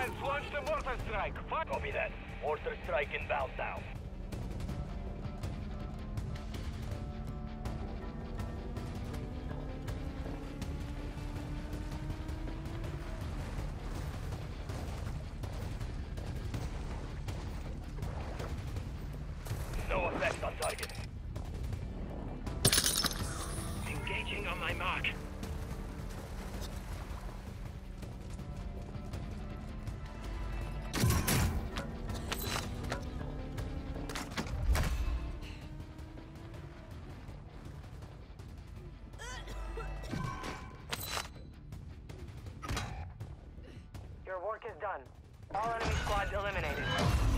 Defense, launch the mortar strike. Copy that. Mortar strike inbound now. No effect on target. Engaging on my mark. Your work is done. All enemy squads eliminated.